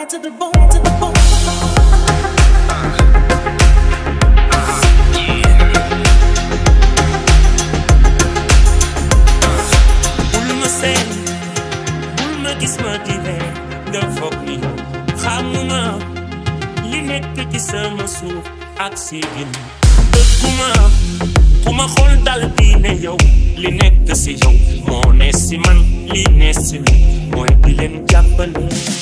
bad to the bone, to the bone. Gis ma di ree nga foog ni xamuma li nekk ci sama suuf ak sigin dëgguma ku ma xool dal di ne yow li nekk si yow moo ne si man li ne si mi mooy di leen jàppale.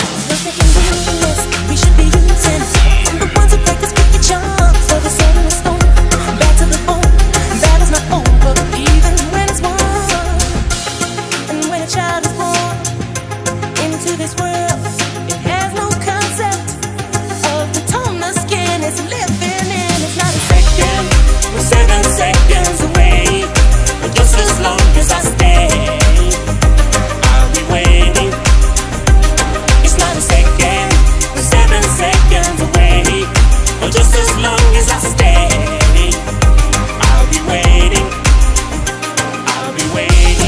We should be using the ones who take us with the charm, so the set in the stone, back to the bone. Battle's not over even when it's won, and when a child is born into this world, it has no concept of the tone the skin is living in. It's not a second, we're 7 seconds away, but just as long as I stay, I'll be waiting. It's not a second, we're 7 seconds away, but just as long as I stay, I'll be waiting. I'll be waiting.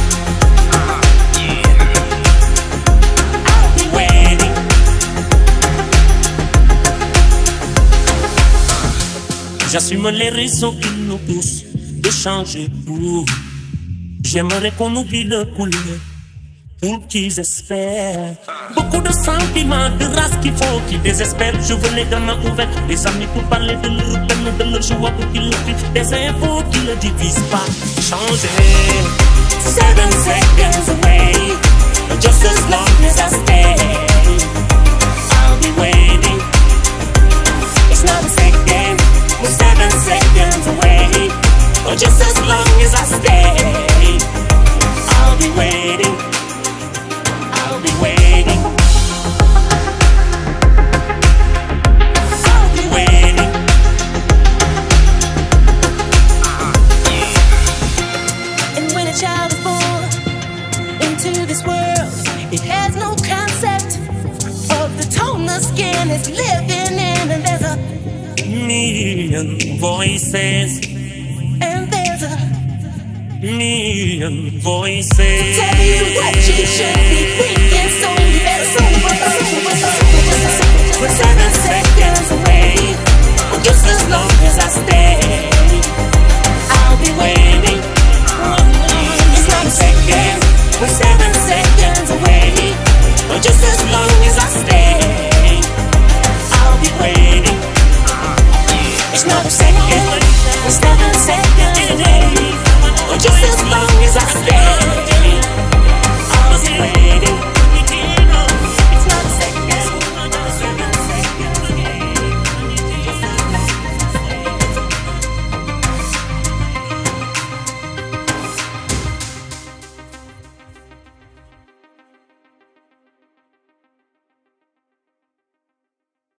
J'assume les raisons qui nous poussent de changer tout. J'aimerais qu'on oublie le couleur pour qu'ils espèrent. Beaucoup de sentiments, de race qu'il faut qu'ils désespèrent. Je veux les gamins ouverts, des amis pour parler de leur peine, de leur joie pour qu'ils le vivent. Des infos qui ne divisent pas. Changer. 7 seconds away, just as long as I stay, I'll be waiting. It's not a second, we're 7 seconds away, but just as long as I stay, I'll be waiting. I'll be waiting. I'll be waiting. And when a child is born into this world, it has no concept of the tone the skin is living in, and there's a million voices, and there's a million voices to tell you what you should be thinking, so you better sober. We're 7 seconds away, just as long as I stay, I'll be waiting. It's not a second,